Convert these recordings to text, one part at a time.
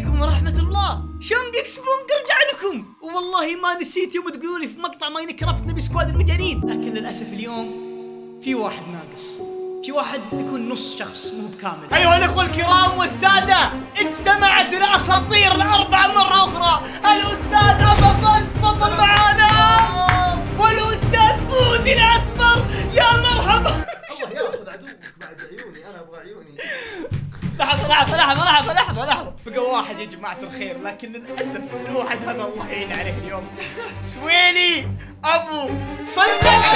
عليكم ورحمة الله. شلون بيكسبون رجع لكم، والله ما نسيت يوم تقولون لي في مقطع ماينكرافت نبي سكواد المجانين، لكن للأسف اليوم في واحد ناقص، في واحد يكون نص شخص مو بكامل. أيها الأخوة الكرام والسادة، اجتمعت الأساطير الأربعة مرة أخرى. الأستاذ أبا فهد تفضل معانا، والأستاذ مودي الأسمر. يا مرحبا. الله ياخذ عدوك بعد عيوني، أنا أبغى عيوني. لحظة بقى واحد يا جماعة الخير، لكن للأسف الواحد هذا الله يعين عليه اليوم. سويلي أبو صندوق.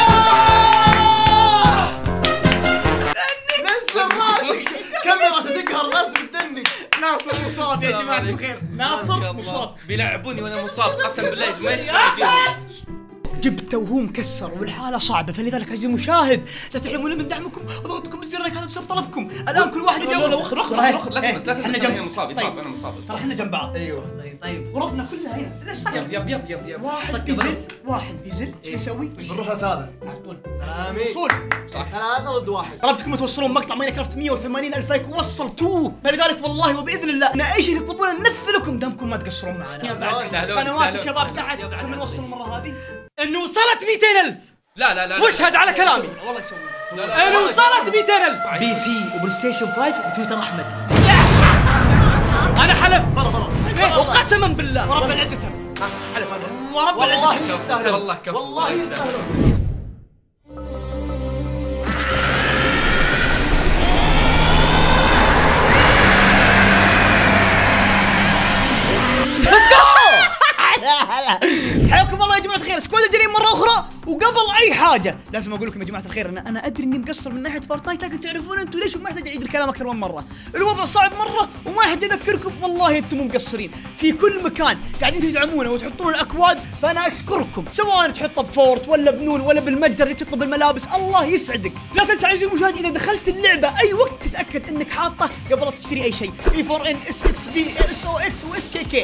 نزل راسك، كاميرا تقهر لازم تدنك. ناصر مصاب يا جماعة الخير، ناصر مصاب. بيلعبوني وأنا مصاب قسم بالله ما يستوعب. جبته وهو مكسر والحالة صعبة، فلذلك عزيزي المشاهد لا تحرمونا من دعمكم وضغطكم بالزر هذا بسبب طلبكم. الآن كل واحد يجاوب. لا اخر لا تلمس انا مصاب انا مصاب. ترى احنا جنب بعض. ايوه طيب غرفنا كلها هنا. يب واحد بيزل ايش بيسوي؟ بنروح لثلاثة على طول. وصول صح، 3 ضد 1. طلبتكم توصلون مقطع ماينكرافت 180,000 لايك ووصلتوه، فلذلك والله وباذن الله ان اي شيء تطلبونه ننفذ لكم دامكم ما تقصرون معنا. قنوات الشباب تحت كم نوصل المره هذه؟ انه وصلت 200,000. لا واشهد على كلامي والله يسوي. انه وصلت 200,000 بي سي وبلاي ستيشن 5 وتويتر احمد. انا حلفت وقسما بالله ورب العزة حلف ورب العزة والله يستاهل، والله كفو والله يستاهل. حياكم الله يا جماعة الخير، سكواد الجريمة مرة أخرى. وقبل أي حاجة لازم أقول لكم يا جماعة الخير إن أنا أدري إني مقصر من ناحية فورتنايت، لكن تعرفون أنتم ليش وما يحتاج أعيد الكلام أكثر من مرة. الوضع صعب مرة وما يحتاج أذكركم، والله أنتم مو مقصرين في كل مكان قاعدين تدعمونا وتحطون الأكواد، فأنا أشكركم سواء تحطها بفورت ولا بنون ولا بالمتجر اللي تطلب الملابس، الله يسعدك. لا تنسى عزيزي المشاهد إذا دخلت اللعبة أي وقت تتأكد إنك حاطه قبل لا تشتري أي شيء E4N SXB SOX و SKK.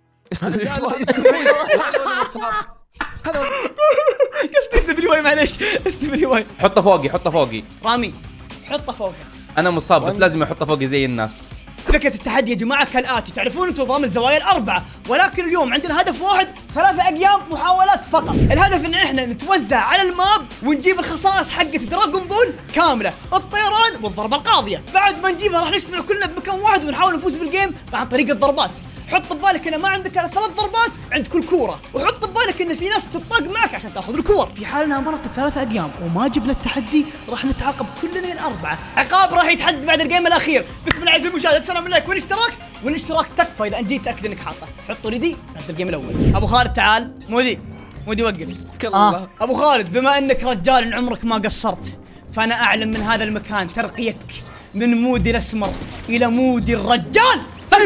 قصدي استبلي معليش استبلي. حطه فوقي رامي حطه فوقه. انا مصاب بس لازم احطه فوقي زي الناس. فكرة التحدي يا جماعة كالآتي، تعرفون انتم نظام الزوايا الأربعة، ولكن اليوم عندنا هدف واحد، 3 أيام محاولات فقط. الهدف ان احنا نتوزع على الماب ونجيب الخصائص حقت دراغون بول كاملة، الطيران والضربة القاضية. بعد ما نجيبها راح نجتمع كلنا بمكان واحد ونحاول نفوز بالجيم عن طريق الضربات. حط ببالك ان ما عندك الا 3 ضربات عند كل كوره، وحط ببالك ان في ناس تطاق معك عشان تاخذ الكور. في حال انها مرت 3 أيام وما جبنا التحدي راح نتعاقب كلنا الأربعة عقاب راح يتحدد بعد الجيم الاخير. بسم الله عز المشاهد، السلام عليكم. والاشتراك تكفى اذا انت تاكد انك حاطه. حطوا ريدي بعد الجيم الاول. ابو خالد تعال. مودي وقف. ابو خالد بما انك رجال عمرك ما قصرت، فانا اعلن من هذا المكان ترقيتك من مودي الاسمر الى مودي الرجال.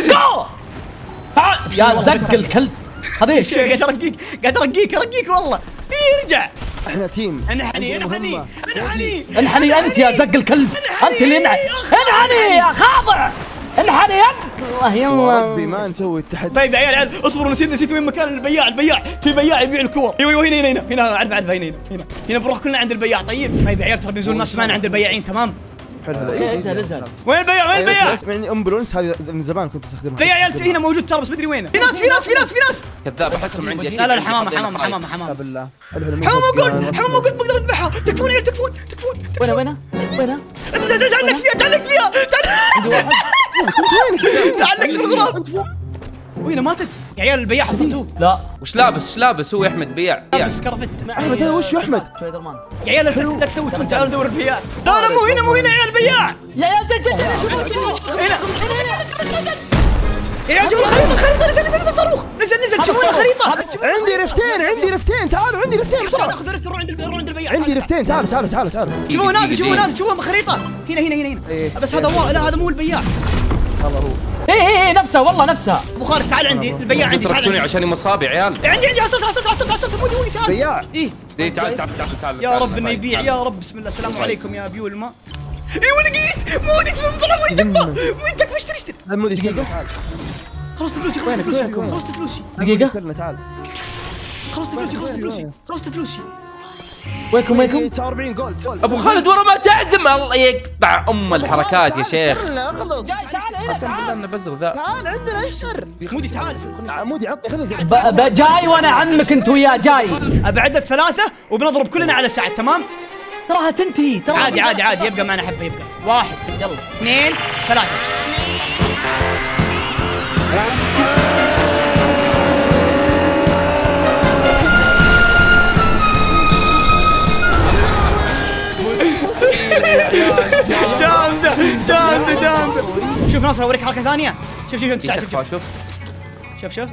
يا زق الكلب هذا ايش؟ قاعد ارقيك والله. يرجع. احنا تيم. انحني انت يا زق الكلب، انت اللي انحني يا خاضع، انحني انت. الله يلا ربي ما نسوي التحدي. طيب يا عيال اصبروا، نسيت وين مكان البياع في بياع يبيع الكور. ايوه هنا عارف هنا بنروح كلنا عند البياع. طيب يا عيال ترى بينزلون ناس معنا عند البياعين. تمام حلو. اسهل. وين البياع؟ يعني امبولانس هذه من زمان كنت استخدمها. يا عيال هنا موجود ترى بس مدري وينه. في ناس كذاب احسهم عندي. لا حمامه بالله. حمامه قلت بقدر اذبحها. تكفون يا تكفون. وين تعلق فيها تعلق في الغراب. وين ماتت يا عيال؟ البياع حصلتوه؟ لا. وش لابس هو احمد بياع؟ لابس كرفت. احمد هذا وش احمد؟ سبايدر مان. يا عيال لا تسوي تعالوا ندور البياع. لا مو هنا يا عيال البياع. يا عيال هنا يا عيال. شوفوا الخريطة نزل صاروخ. نزل شوفوا الخريطة. عندي رفتين تعالوا عندي رفتين بسرعة. ناخذ رفت نروح عند البياع. عندي رفتين تعالوا. شوفوا نازل شوفوا خريطة. هنا بس هذا لا هذا مو البياع. والله هو. ايه نفسها والله نفسها. ابو خالد تعال عندي البياع عندي. تركتوني عشان مصاب يا عيال. عندي حصلت مودي تعال. بياع. ايه تعال يا رب انه يبيع يا رب. بسم الله. السلام عليكم يا بيو الماء. ايوه لقيت مودي طلع. وين تكفى اشتري. مودي دقيقة. خلصت فلوسي. دقيقة. تعال. خلصت فلوسي. وينكم 49 جول. ابو خالد ورا ما تعزم، الله يقطع ام الحركات يا شيخ. خلص. تعال هنا قسم بالله انه بزر ذا. تعال عندنا اشر. مودي تعال. مودي عطني خليني جاي وانا عمك انت وياه جاي. ابعد 3 وبنضرب كلنا على سعد، تمام؟ تراها تنتهي ترى. عادي يبقى معنا حبه، يبقى 1 يلا 2 3. جامدة. شوف ناصر اوريك حركة ثانية. شوف انت سعد، شوف.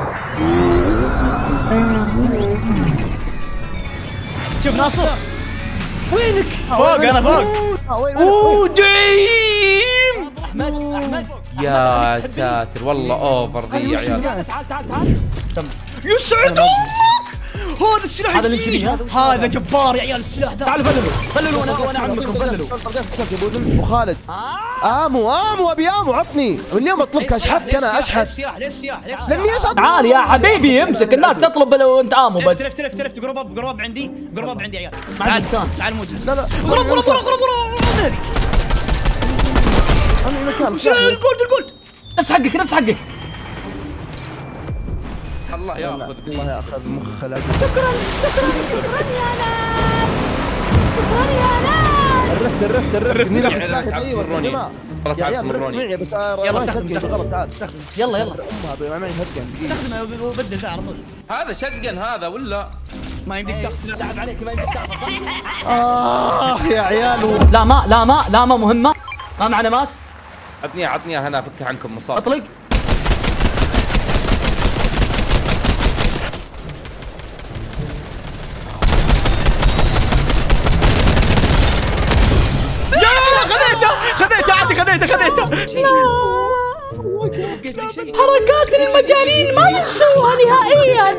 شوف ناصر. وينك؟ فوق انا فوق. ديم. احمد يا ساتر والله اوفر ذي يا عيال. تعال. يسعد امك. هذا السلاح هذا اللي الجديد، نشتريه. هذا جبار يا عيال السلاح ذا. تعالوا فللوا وانا عمكم فللوا. وخالد امو ابي امو عطني من يوم اطلبك اشحفك انا اشحف ليه السياح لاني اشحف. تعال يا حبيبي امسك الناس تطلب لو انت امو بس. تلف قرب عندي يا عيال. تعال موجود. لا قرب ذهبي. الجولد. نفس حقك. الله ياخذ الله ياخذ مخ خلاص. شكرا يا ناس. الرفت يا عيال تعبروني. والله تعبروني. بس يلا استخدم غلط. تعال يلا امها معي هتكن استخدمه وبدل فيها على طول. هذا شقن هذا ولا ما يمديك تاخذ سلاح. لعب عليك ما يمديك تاخذ. يا عيال. لا ما مهمة. ما معنا ماست. عطنيها هنا افك عنكم مصاب. اطلق. خذيته. حركات المجانين ما ينسوها نهائيا.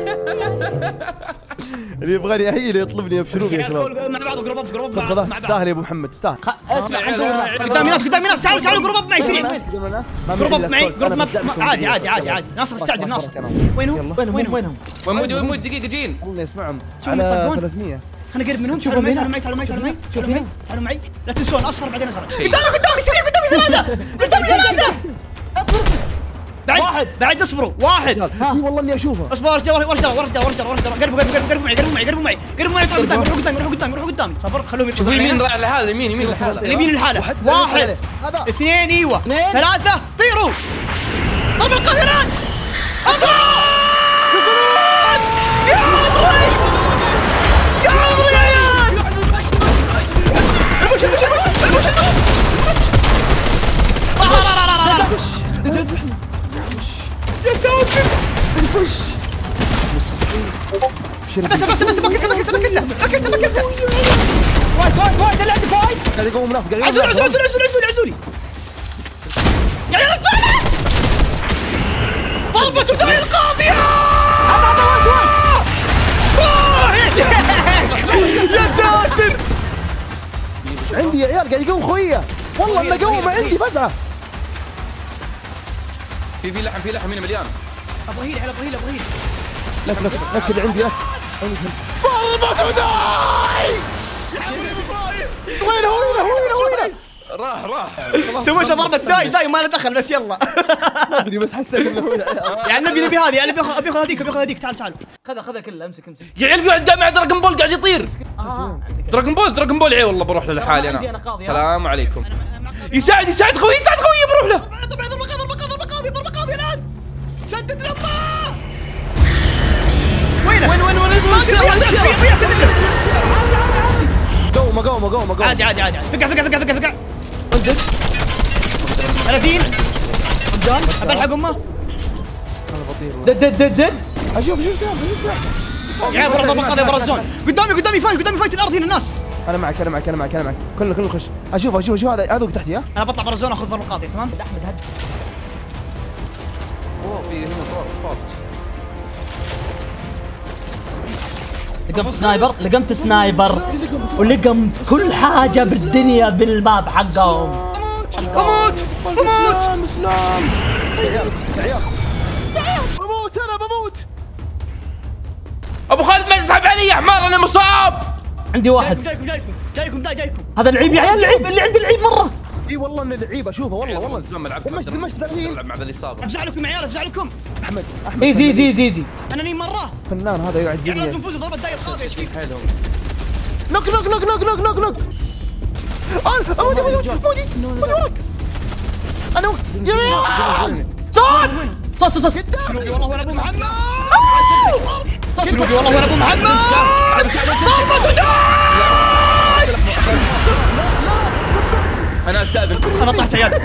اللي يبغاني اهيل يطلبني ابشروني يا شباب. مع بعض قرب مع خلاص بعض. تستاهل يا ابو محمد تستاهل. اسمع قدامي ناس تعالوا قرب معي سريع. قرب معي عادي. ناصر استعجل ناصر. وينهم؟ وينهم؟ وين مود دقيقة جين. الله يسمعهم شوف على يطقون. 300. خلينا نقرب منهم. تعالوا معي. لا تنسون اصفر بعدين ازرق. قدامي سريع قدامي ثلاثة. بعد اصبروا. 1 والله اني اشوفه. اصبر قربوا معي روحوا قدامي. صبر خلوهم شوف يمين لحاله يمين لحاله. اليمين لحاله. 1 2 ايوه 3 طيروا. ضرب القاهران. اضرب يا عمري يا عيال. البوش يا ساتر. بس بكسته. وايد اللي عندك وايد. قاعد يقوم ناس قاعد عزولي يا عيال الصالح. ضربة داعي القاضية. يا ساتر. عندي يا عيال قاعد يقوم خويه والله انه قوم عندي فزعه. في لحم هنا مليان. ابغى هيل. لك عندي لك. ضربة داعي. وينه راح سويته ضربة داي ما له دخل بس يلا. ما ادري بس حسيت انه يعني نبي هذه يعني ابي هذيك تعال. خذها كلها امسك. يا عيال في واحد قاعد مع دراجون بول قاعد يطير. دراجون بول عيال والله بروح له لحالي انا. السلام عليكم. يساعد خوي بروح له. ضربة قاضي الان. سدد لما. وين قوم عادي فقع 30 قدام. بلحق امه. دد اشوف يا عيال ضربة قاضي برا الزون. قدامي فايت الارض هنا الناس. انا معك كله خش. اشوف هذا تحتي ها. انا بطلع برا الزون اخذ ضربة قاضي تمام. احمد هد. في هنا فوق. لقمت سنايبر ولقمت كل حاجة بالدنيا بالماب حقهم. بموت انا بموت. ابو خالد ما يسحب علي يا حمار انا مصاب. عندي واحد. جايكم. هذا العيب يا عيال، العيب اللي عندي العيب مره. اي والله انه لعيب اشوفه والله دمشت 30 العب مع ذا الاصابه. افزع لكم يا عيال افزع لكم. احمد ايزي. انا نيم مره. فنان هذا يقعد يعني لازم يجيني. نفوز ضربه داير قاضيه ايش فيك؟ نوك مودي وراك. انا صوت سلوبي والله وانا ابو محمد. سلوبي والله وانا ابو محمد. انا استاذن. انا طحت عيال.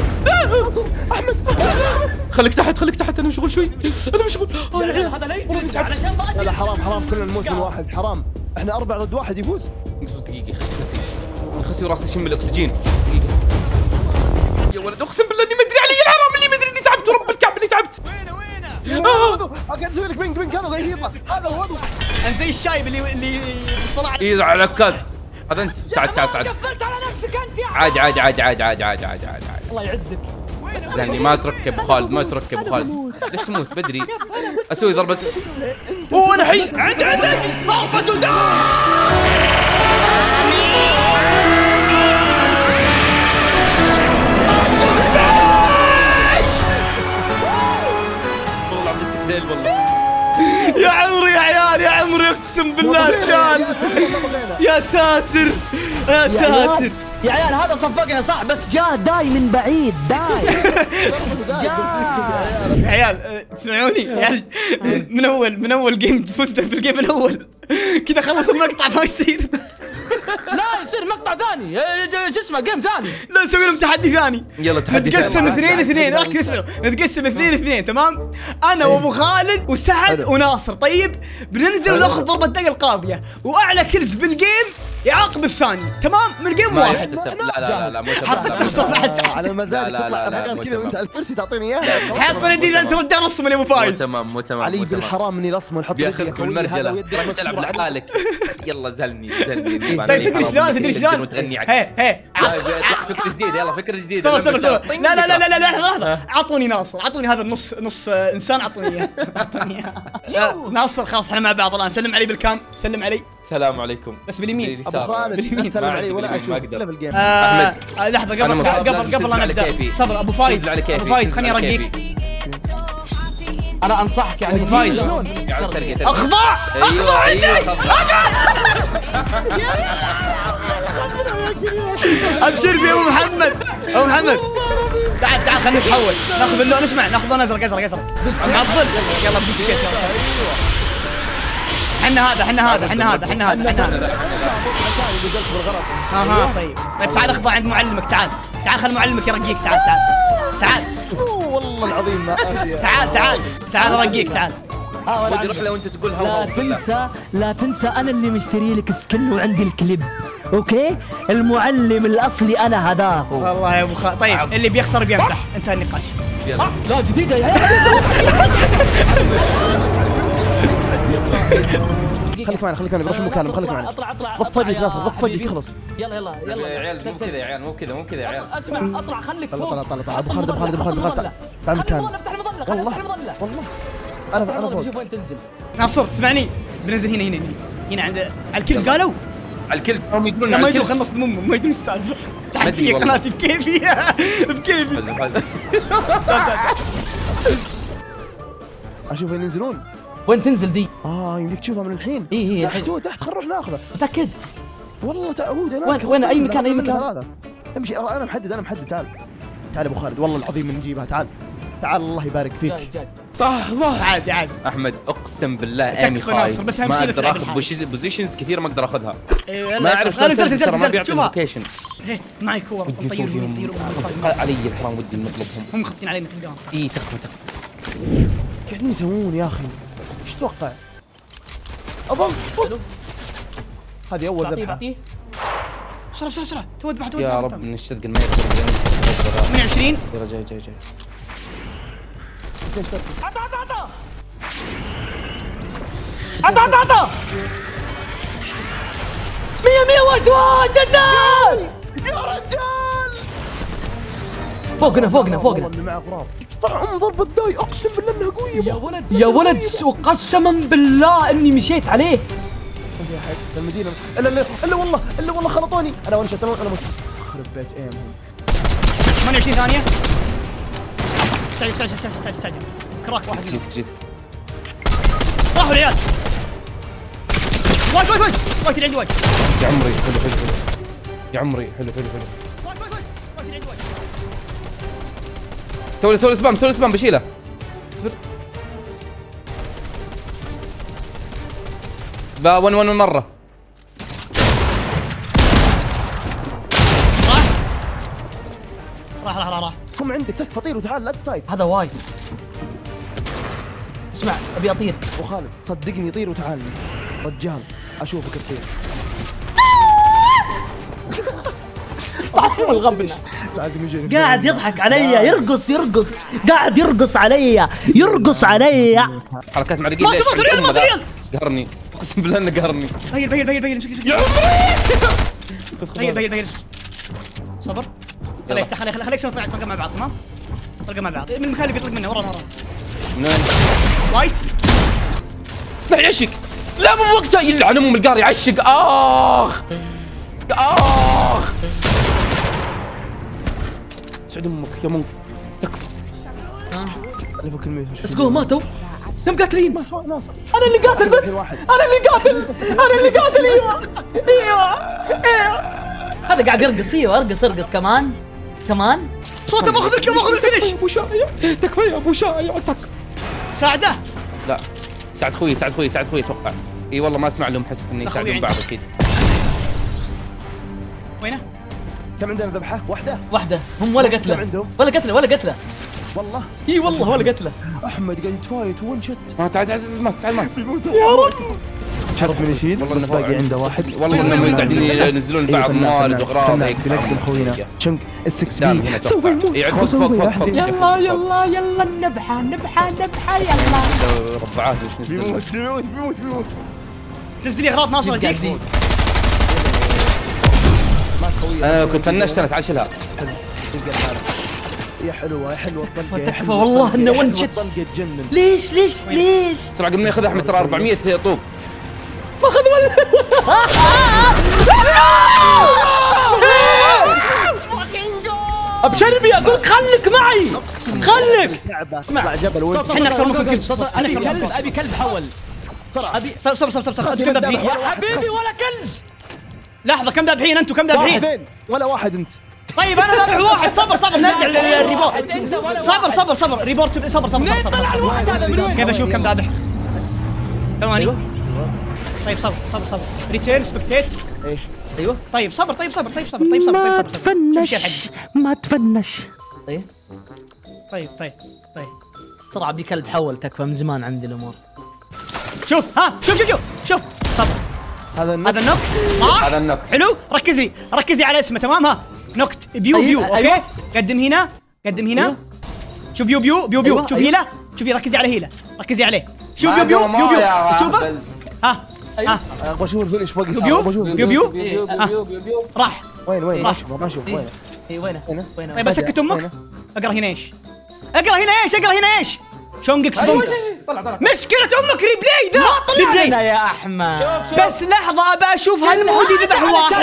خليك تحت انا مشغول شوي. هذا لا يجوز علشان ما لا حرام كلنا نموت من واحد حرام. احنا 4 ضد 1 يفوز. اصبر دقيقه خسي وراسي يشم الاكسجين. دقيقه يا ولد اقسم بالله اني ما ادري علي الحرام اللي ما ادري اني تعبت ورب الكعب اني تعبت. وينه قاعد اسوي لك بينج هذا قاعد يهيطه. هذا هو انت زي الشايب اللي في الصلاة. اي على العكاز. هذا انت سعد قفلت على نفسك انت يا عادي الله يعزك. زهني ما تركب ابو خالد ليش تموت بدري؟ اسوي ضربة انا حي. عندك ضربة دم. والله يا عمري يا عيال يا عمري اقسم بالله رجال. يا ساتر يا عيال هذا صفقنا صح بس جاء داي من بعيد يا عيال تسمعوني يا عيال. من اول جيم فزنا في الجيم الاول كذا خلص المقطع ما يصير. لا يصير مقطع ثاني شو اسمه جيم ثاني. لا نسوي لهم تحدي ثاني. يلا تحدي نتقسم 2-2. ركزوا اسمعوا نتقسم 2-2 تمام. انا وابو خالد وسعد وناصر. طيب بننزل وناخذ ضربة دقة القاضية واعلى كلز بالجيم يعاقب الثاني تمام من جيم واحد. لا مو حطيت نصر بعد سعد على مزاجك تطلع مكان كذا وانت على الكرسي تعطيني اياه. حط لي دي انت رد رسم يا ابو فايز. مو تمام علي بالحرام اني لصمه ونحط بياخذكم المرجله تلعب لحالك. يلا زلني طيب تدري شلون هي فكرة جديدة. يلا فكرة جديدة. صبر لا لحظة اعطوني ناصر اعطوني هذا النص انسان اعطوني اياه. ناصر خلاص احنا مع بعض الان. سلم علي بالكام. سلم علي. السلام عليكم. بس باليمين. ابو خالد سلم علي ولا اشوف الا بالجيم. لحظة قبل لا نبدا صبر ابو فايز خليني ارقيك. انا انصحك يعني ابو فايز اخضع ابشر بي ابو محمد. تعال خلينا نتحول ناخذ اللون. اسمع ناخذ لون ازرق مع الظل. يلا بدي تيشيرت. حنا هذا طيب تعال اخضع عند معلمك. تعال خل معلمك يرقيك. تعال والله العظيم ما تعال ارقيك. تعال روح لو انت تقول لا تنسى انا اللي مشتري لك سكن وعندي الكليب. اوكي المعلم الاصلي انا هذاه. والله يا ابو خالد. طيب اللي بيخسر بيمدح. انتهى النقاش. لا جديده يا عيال. خليك معنا بروح المكالمة. خليك معنا. اطلع ضف وجهك ناصر ضف وجهك يخلص. يلا يا عيال مو كذا يا عيال مو كذا يا عيال. اسمع اطلع خليك فوق. طلع ابو خالد تعال مكان. افتح المظله والله انا فوق. شوف وين تنزل. ناصر تسمعني بننزل هنا عند على الكلز. قالوا على الكل هم يدرون ما يدرون. خلص ضمهم ما يدرون السالفه. تحدي قناتي بكيفي. اشوف وين ينزلون. وين تنزل دي؟ يمديك تشوفها من الحين. هي تحت خل نروح ناخذه. متاكد؟ والله تعود هناك. وين اي مكان امشي. انا محدد. تعال ابو خالد والله العظيم بنجيبها. تعال الله يبارك فيك. جاي صح عادي احمد اقسم بالله اني خايف. بس ما اقدر اخذ بوزيشنز كثير ما اقدر اخذها. ما اعرف ترى ما بيعطي اللوكيشن. معي كور نطيرهم. علي الحرام ودي نطلبهم. هم مخطين علينا تلقاهم. اي تخفى قاعدين يسوون يا اخي. ايش تتوقع؟ اظن هذه اول ذبحه. بسرعه تو ذبحه. يا رب نشتغل ما يقدر. 120 يلا جاي عطا 100 وايد يا رجال. فوقنا اللي معه غراب. طلع ضربة داي اقسم بالله انها قوية. يا ولد وقسما بالله اني مشيت عليه. واحد في المدينه. الا والله خلطوني. انا ون شوت انا مت. خرب بيت ايمهم. 28 ثانيه. استعجل كراك واحد. جيت راحوا العيال. وايد اللي عندي وايد. يا عمري حلو يا عمري حلو وايد اللي عندي وايد. سوي سبام بشيله. اصبر. ون مرة. راح. قم عندك تكفى طير وتعال لا تفايت. هذا وايد. اسمع ابي اطير. وخالد صدقني طير وتعال رجال اشوفك تطير. الغبن لازم يجي قاعد يضحك علي يرقص قاعد يرقص علي حركات معرقين. مات ريال. قهرني اقسم بالله انه قهرني. بهيل يا عمري بهيل صبر. خليك سوا طلقه مع بعض. تمام طلقه مع بعض من المكان اللي بيطلق منه. ورا من وين؟ وايت اسمع يعشق. لا مو وقتها يلعن ام القار يعشق. اخ سعد امك يا منك تكفى. الفك الميت. بس جو ماتوا. كم قاتلين؟ ما شاء الله انا اللي قاتل بس. انا اللي قاتل. ايوه هذا قاعد يرقص. ارقص كمان صوته باخذ الفينش. ابو شايع تكفى يا ابو شايع تكفى. ساعده. لا ساعد خوي اتوقع. اي والله ما اسمع لهم حس اني يساعدون بعض اكيد. وينه؟ كم عندنا ذبحه؟ واحده هم ولا قتله ولا قتله والله اي والله ولا قتله. احمد قاعد يتفايت وون شت. تعال مات. يا رب شرف من يشيل. والله باقي عنده واحد. والله انهم قاعدين ينزلون بعض موارد واغراض هيك. بنقدم خوينا شنك ال6 بي سوف يموت. يلا نبحه يلا. ربعات وش نزل. بيموت. تنزلي اغراض ناصر اجيك. انا كنت فنشت. تعال شيلها. يا حلوه الطلقه. تكفى والله انه ون شت. الطلقه تجنن. ليش ترى قبل ما ياخذ احمد ترى 400 طوب. ما اخذ ولا. ابشربي اقول خليك معي. اسمع جبل احنا اكثر منكم كل ابي كلب حول. ابي صبر كم ذابحين يا حبيبي ولا كنز. لحظه كم ذابحين انتم كم ذابحين؟ ولا واحد انت. طيب انا ذابح واحد. صبر نرجع للريبورت. صبر ريبورت. صبر كيف اشوف كم ذابح؟ ثواني. طيب صبر ريتيل سبكتيت. ايوه طيب صبر ما تفنش. طيب بسرعه ابي كلب حول. تكفى من زمان عندي الامور. شوف صبر. هذا النوك حلو. ركزي على اسمه. تمام. ها نوكت بيو اوكي. قدم هنا شوف بيو. شوف هيله. شوفي ركزي عليه. شوف بيو تشوفه. ها ابغى اشوف الفينش فوق. بيو راح. وين ما اشوف وينه. طيب اسكت امك. اقرا هنا ايش شونجكس بونكر. مشكلة امك ريبلاي ذا. ريبلاي يا احمد. بس لحظة ابى اشوف هالمود يذبح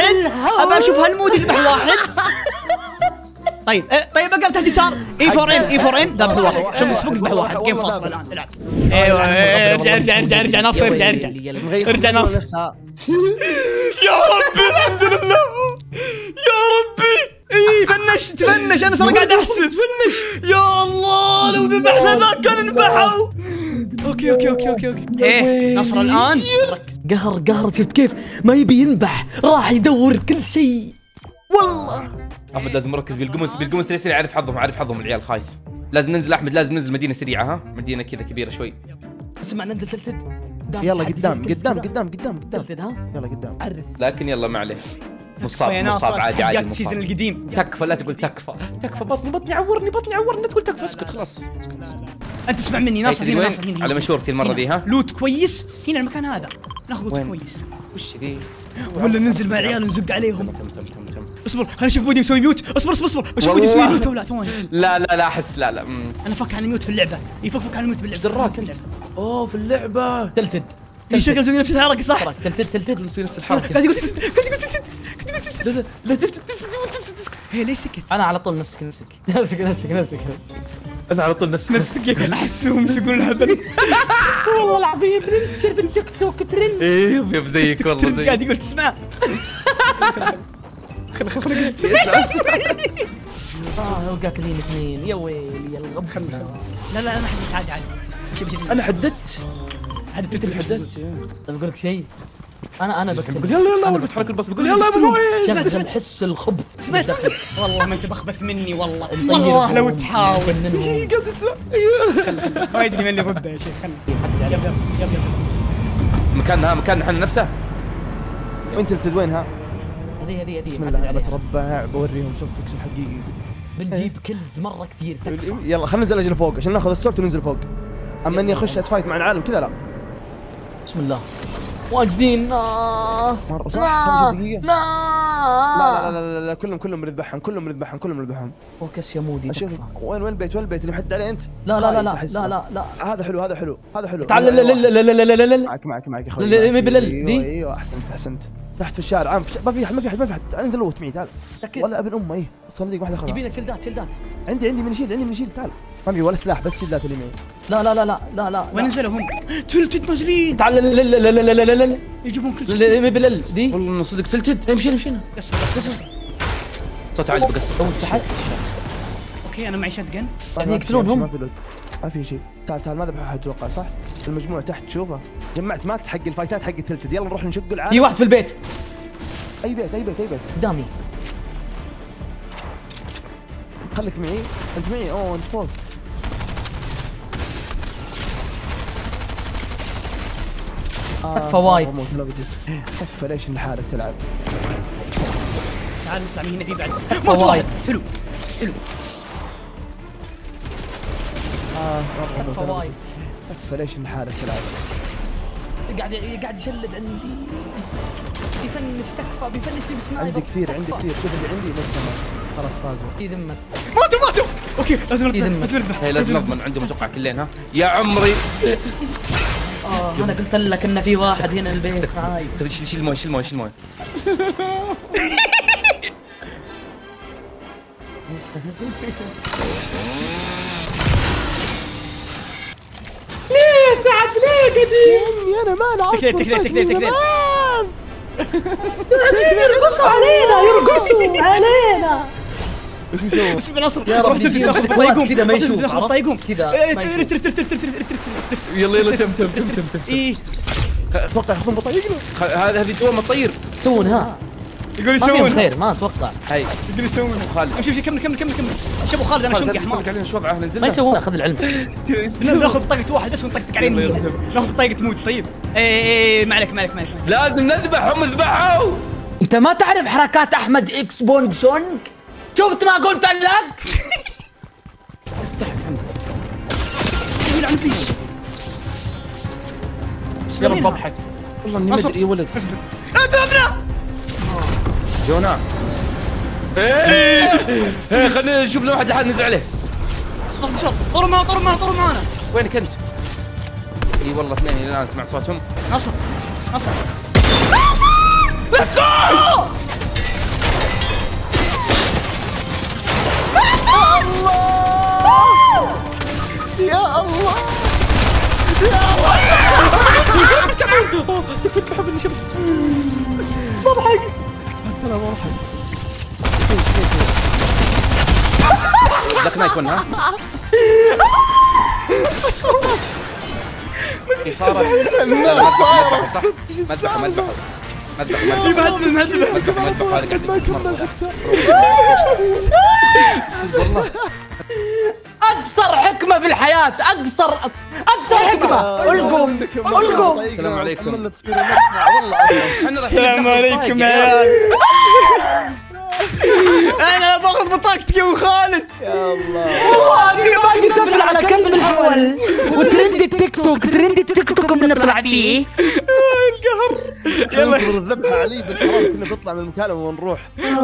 واحد. طيب اقرا تحت يسار. اي 4 ان ذبح واحد. شونجكس بونكر ذبح واحد. جيم فاصل الان العب. ايوه ارجع ناصر. ارجع ناصر. يا ربي الحمد لله يا ربي. اي فنش انا ترى قاعد احسب. يا الله لو ذبحت ذاك كان انبحوا. اوكي. ايه نصر الان. قهر شفت كيف ما يبي ينبح. راح يدور كل شيء والله. احمد لازم مركز بالقمص سريع. عارف حظهم العيال خايس. لازم ننزل احمد. لازم ننزل مدينه سريعه. ها مدينه كذا كبيره شوي. اسمع ننزل تلتد. يلا قدام. تلتد. ها يلا قدام. لكن يلا ما عليه. مصاب عادي. السيزون القديم. تكفى لا تقول تكفى. بطني عورني تقول تكفى. اسكت خلاص. انت اسمع مني ناصر. هنا على مشورتي المره ذي. ها لوت كويس هنا المكان هذا. ناخذ لوت كويس. وش ذي؟ ولا ننزل مع العيال ونزق عليهم. اصبر خلينا نشوف مودي مسوي ميوت. اصبر بشوف مودي مسوي ميوت ولا ثواني. لا احس لا. انا فك عن الميوت في اللعبه. يفك عن الميوت في اللعبه. دراك انت. اوه في اللعبه. تلتد في شكل يسوي نفس الحركه صح؟ تلتد ونسوي نفس الحركه. قاعد يقول تلت. لا لا تفت. هي ليش سكت؟ انا على طول نفسك. انا على طول نفسك احسهم يسوقون الهبل. والله العظيم شرب التيك توك ترند. ايه يب زيك والله زيك. قاعد يقول تسمع. خل وقاتلين اثنين يا ويلي يا الغب. لا انا حددت عادي. انا حددت. طيب اقول لك شيء. انا بقول يلا انا بتحرك الباص بقول يلا يا ابوي. شغل حس الخبث. سمعت والله ما انت بخبث مني والله لو تحاول. قاعد اسمع. ما يدري من اللي ضده يا شيخ. خلنا يب مكاننا احنا نفسه. وانت تلتد وينها؟ هذه بسم الله بتربع بوريهم شوف فيكس الحقيقي. بنجيب كلز مره كثير تكفى. يلا خلينا ننزل اجل فوق عشان ناخذ السورت وننزل فوق. اما اني اخش اتفايت مع العالم كذا لا. بسم الله واجدين. مرة صح 5 دقيقة. لا كلهم نذبحهم. فوكس يا مودي. اشوف وين البيت اللي محدد عليه انت؟ لا هذا حلو تعال لا معك يا اخوي. دي ايوه احسنت تحت في الشارع عام ما في احد انزل لوت معي تعال. ولا ابن امه ايه صندوق واحد اخذها. يبينا شلدات عندي من شيل تعال. ما معي ولا سلاح بس شيلدات اللي معي. لا وين نزلوا هم؟ تلتد نازلين. تعال لا يجيبون كل ما بلل دي والله صدق تلتد. مشينا قصر صوت عالي بقصر. تحت. اوكي انا معي شتقن. يعني يقتلونهم. ما في شيء. تعال ما ذبح احد اتوقع صح؟ المجموع تحت تشوفه. جمعت ماكس حق الفايتات حق التلتد. يلا نروح نشق العالم. في واحد في البيت. اي بيت قدامي. خليك معي. انت معي. انت فوق. تكفى وايد. تكفى ليش لحالك تلعب؟ تعال نطلع من هنا في بعد. تكفى وايد. حلو. تكفى وايد. تكفى ليش لحالك تلعب؟ قاعد يشلد عندي. بيفنش لي بسنايبر. عندي كثير شوف اللي عندي خلاص فازوا. في ذمك. ماتوا. اوكي لازم نضمن عندهم اتوقع كلين ها يا عمري. انا قلت لك ان في واحد هنا البيت معاي. شيل المويه. ليه سعد ليه قديم؟ انا ما لعبت. تكذب. يرقصوا علينا. ايش بيسوي؟ اسمع ناصر يا رب طيقوم كذا ما يشوف. طيقوم كذا يلا تم. ايه اتوقع ياخذون بطايقنا. هذه دوامه طير. يسوونها. يقول ما فيهم يسوون خير ما اتوقع. هاي يقول يسوون. خالد شوف كمل شوف ابو خالد انا شنقي حمار. قاعدين شو وضعه نزلنا. ما يسوون اخذ العلم. ناخذ طاقة واحد بس ونطقطق عليه ناخذ طاقة تموت. طيب ايه ما عليك لازم نذبحهم اذبحوا. انت ما تعرف حركات احمد اكس بونج شونج؟ شفت ما قلت لك؟ يلعن بيش. يا رب اضحك والله اني ما ادري يا ولد. اصبر جونا. ايه خلينا نشوف لو واحد لحد نزل عليه. طروا معانا. وينك انت؟ اي والله اثنين الان سمعت صوتهم. نصر ليتس جو. يا الله تفت بحب الشمس. بضحك. انا بضحك. دك نايت ون ها؟ صارت مذبحوا صح؟ مذبحوا هذا والله اقصر حكمه في الحياه. اقصر حكمه. القم. السلام عليكم. السلام عليكم يا عيال. انا باخذ بطاقتك يا ابو خالد. يا الله والله باقي تفل على كلب الحول. وترندي التيك توك بنطلع فيه. القهر. يلا الذبحه علي بالحرام كنا نطلع من المكالمه ونروح.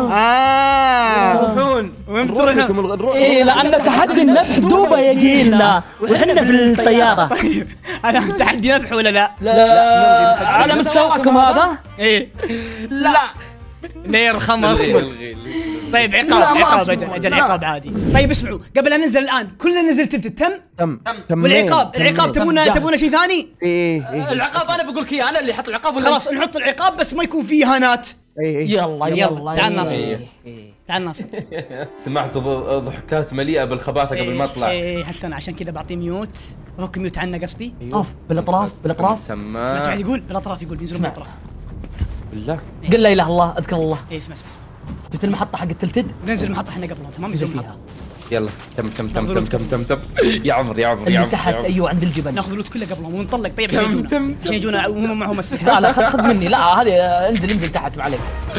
وين بتروحون؟ ايه لان تحدي النبح دوبه يجي لنا وحنا في الطياره. طيب انا تحدي نبح ولا لا؟ لا على مستواكم هذا؟ ايه لا ليه رخم اصمل. طيب عقاب اجل عقاب عادي. طيب اسمعوا قبل لا ننزل الان كلنا نزل تم. والعقاب تبونه شيء ثاني؟ ايه العقاب انا بقول لك اياه، انا اللي احط العقاب. خلاص نحط العقاب بس ما يكون فيه اهانات. يلا تعال ناصر. تعال ناصر. سمعت ضحكات مليئه بالخباثه قبل ما اطلع. ايه حتى انا عشان كذا بعطيه ميوت. هوك ميوت عنه قصدي. اوف بالاطراف. سمعت قاعد يقول بالاطراف، يقول بينزلون بالاطراف. بالله قل لا اله الا الله اذكر الله. ايه اسمع شفت المحطه حق التلتد؟ ننزل المحطه احنا قبلهم تمام. ننزل المحطه يلا تم يا عمر اللي تحت ايوه عند الجبل. ناخذ اللوت كله قبلهم ونطلق. طيب عشان يجونا وهم معهم اسلحه. لا خذ مني. لا هذه انزل تحت ما عليك.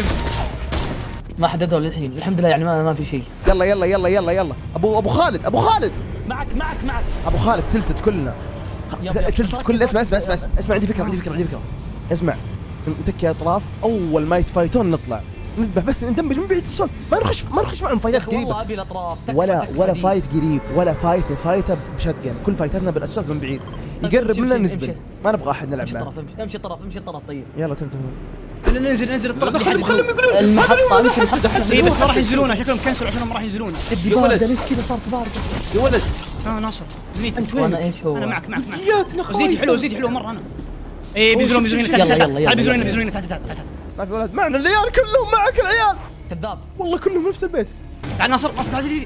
ما حددوا للحين الحمد لله يعني ما في شيء. يلا ابو خالد معك ابو خالد تلتد كلنا. تلتد كل اسمع عندي فكره اسمع نتكي اطراف. اول ما يتفايتون نطلع نذبح بس ندمج من بعيد السولف. ما نخش معهم فايتات قريبه والله ابي الاطراف ولا فايت قريب ولا فايت نتفايته بشات جيم. كل فايتاتنا بالاسولف من بعيد يقرب منا نزبل. ما نبغى احد نلعب معه. امشي الطرف طيب. يلا تم ننزل الطرف اللي خليهم يقولون المحطه. اي بس ما راح ينزلونها شكلهم كنسلوا عشان ما راح ينزلونها. يا ولد ليش كذا صارت بارده يا ولد. ناصر زنيت انت وين؟ ايش هو؟ انا معك زنيتي حلوه مره. انا ايه بيزرون تعال بيزرون تعال ما في ولد معنا العيال كلهم معك العيال. كذاب والله كلهم نفس البيت. تعال ناصر تعال زيد.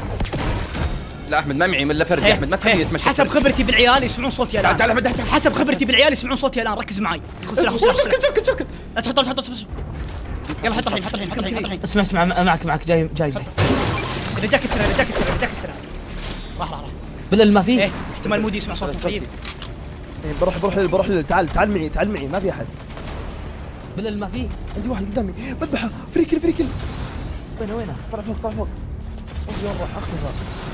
لا احمد ما معي من فرد يا احمد ما تخليني اتمشى. حسب خبرتي بالعيال يسمعون صوتي الان. تعال احمد حسب خبرتي بالعيال يسمعون صوتي الان. ركز معي. خذ سلاح شركة لا تحط يلا حط الحين. اسمع معك جاي اذا جاك السلاح راح بالله ما في. احتمال مودي يسمع صوت طيب. بروح تعال معي ما في احد. بالله ما في. عندي واحد قدامي بذبحه. فريكل وينه طلع فوق يلا اخذها.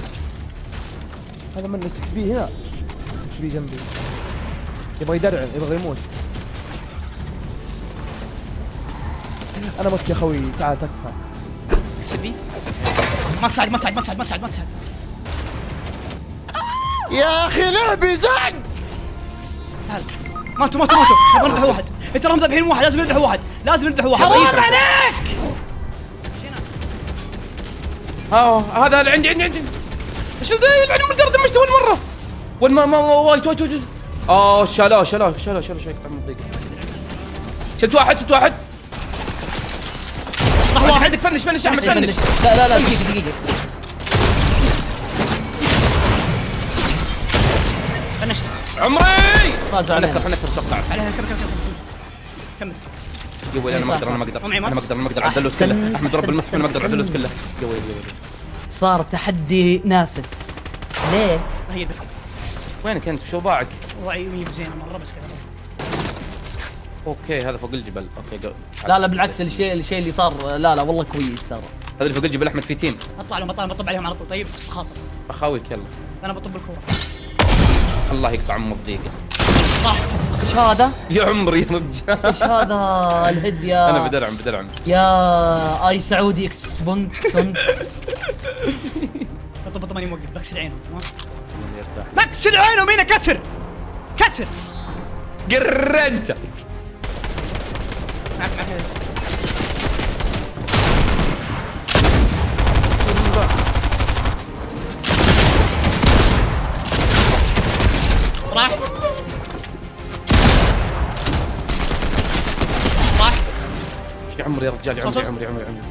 هذا من 6 بي هنا. 6 بي جنبي يبغى يدرع يبغى يموت. انا مت يا خوي. تعال تكفى. سبي ما تساعد. يا اخي لعبي زق. تعال ماتوا نبغى نذبح واحد. انت راهم ذبحين واحد. لازم نذبح واحد. حرام عليك. هذا اللي عندي ايش ذا العلم الدرب دمجته اول مره. ما وايت شالوه شيء شلت واحد راح واحد. فنش احمد فنش. لا دقيقه فنشت عمري. فاز علينا. حنكر توقعت عليها. كمل يا ويلي. انا ما اقدر اعدله كله. احمد رب المسح انا ما اقدر اعدله كله. يا ويلي صار تحدي نافس. ليه؟ هي البقاء. وينك انت؟ شو باعك؟ وضعي مي زينه مره بس كذا. اوكي هذا فوق الجبل. اوكي جو. لا بالعكس الشيء اللي صار لا والله كويس ترى. هذا اللي فوق الجبل احمد في تيم. اطلع لهم بطب عليهم على طول. طيب خاطر اخاويك يلا. انا بطب الكوره. الله يقطع عمك دقيقه. صح. ايش هذا؟ يا عمري يا رجال. ايش هذا الهد يا انا بدرعم يا اي سعودي اكس بونك. بطب ماني موقف. بكسر عينهم تمام. بكسر عينهم هنا. كسر قرنت معك راح يا عمري يا رجال. يا عمري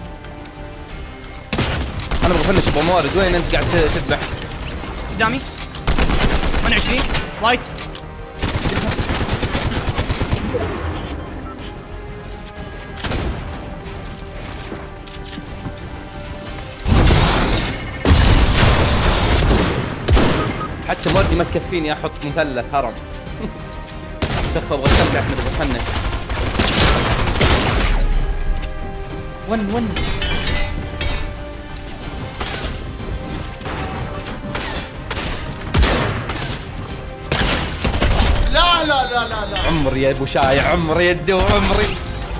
انا ابغى افنش ابو موارد. وين انت قاعد تذبح؟ قدامي 28 وايت. حتى موردي ما تكفيني احط مثلث هرم. تخفى ابغى استمتع احمد ابغى افنش. ون لا لا لا لا لا لا. عمري يا ابو شايع، عمري يدو عمري.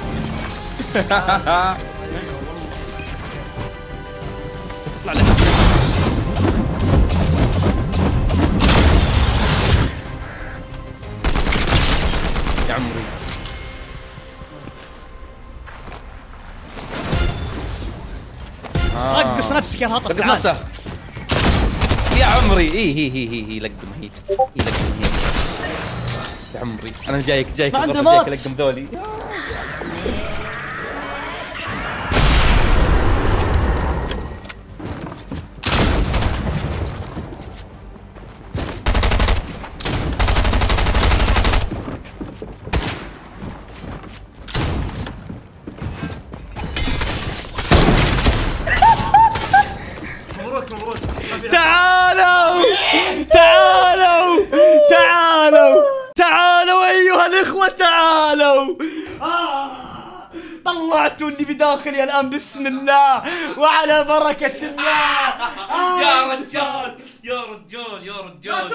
اطلع لك يا عمري. رقص نفسك يا هطل. رقص نفسه يا عمري. هي لقم هي لقم هي يا عمري. انا جايك لقم ذولي. تعالوا أيها الإخوة تعالوا. طلعتوني بداخلي الآن بسم الله وعلى بركة الله. يا رجال يا رجال يا رجال.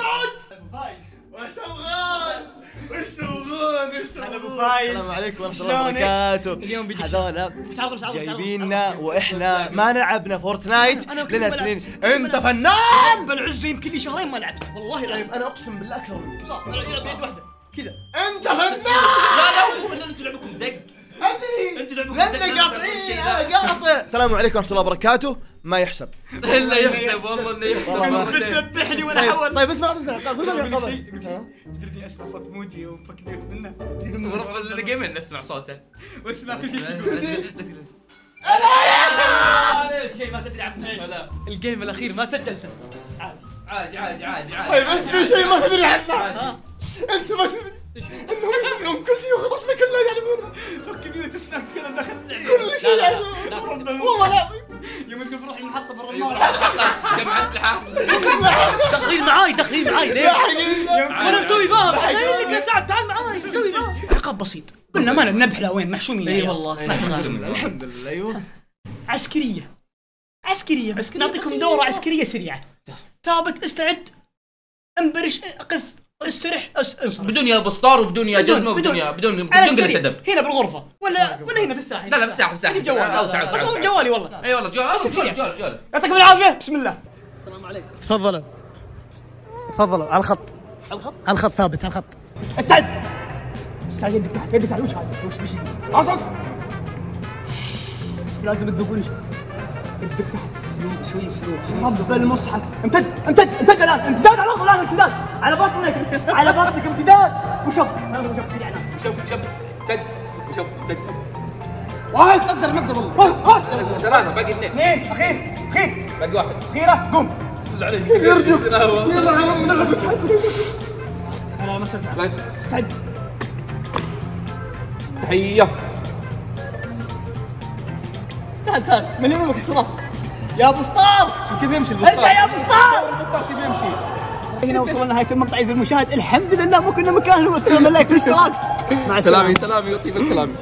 وش تبغون؟ هلا ابو فايز. السلام عليكم ورحمة الله وبركاته. اليوم بيجي هذولا جايبيننا واحنا ما لعبنا فورتنايت لنا سنين. انت فنان. رب العزة يمكن لي شهرين ما لعبت والله العظيم. انا اقسم بالله اكثر منك. صح يلعب بيد واحدة كذا. انت فنان. لا مو انتوا لعبكم زق. ادري انتوا لعبكم زق. لأننا قاطعين. انا قاطع. السلام عليكم ورحمة الله وبركاته. ما يحسب. الا يحسب والله انه يحسب. تذبحني وانا احاول. طيب انت ما عرفت تدري اسمع صوت مودي وبكنيت منه. ورفع الجيمين نسمع صوته واسمع كل شيء. شيء ما تدري عنه. لا الجيم الاخير ما سجلته. عادي. طيب انت في شيء ما تدري عنه. انت ما تدري انهم يسمعون كل شيء وخططنا كلها يعرفونه. فك ميوت تسمع تتكلم داخل اللعبة. كل شيء يعرفونه. والله العظيم. يوم تقول بروح المحطة برا النار. جمع اسلحه. دخلين معاي ليش؟ انا مسوي فاهم. قايل لك ساعة تعال معاي مسوي فاهم. عقاب بسيط. قلنا ما نذبح لا وين محشومين. اي والله الحمد لله. ايوه عسكرية نعطيكم دورة عسكرية سريعة. ثابت استعد انبرش اقف استرح انصرف. بدون يا بسطار وبدون يا جزمه بدون قله ادب. هنا بالغرفة ولا هنا في الساحة. لا في الساحه اوسع جوالي والله. اي والله جوال. يعطيكم العافية. بسم الله. السلام عليكم. تفضلوا على الخط. على الخط ثابت على الخط. استعد يدك تحت وش هذا؟ وش اصعد. لازم تذوقون شيء. يدك تحت شوي رب المصحف. امتد الان. امتداد على الارض. امتداد على بطنك امتداد. وشب تد واحد. مقدر والله. ثلاثه باقي اثنين. اخير باقي واحد. اخيره قوم. بسم الله عليك. انا مرسل. استعد. تحيه. تعال من يمك الصراف يا ابو سطار. كيف يمشي البسطار؟ ارجع يا ابو سطار. البسطار كيف يمشي؟ هنا وصلنا لنهاية المقطع. عزيزي المشاهد الحمد لله ما كنا مكانه. وتسلم لايك والاشتراك. مع السلامة. سلامي وطيب الكلام.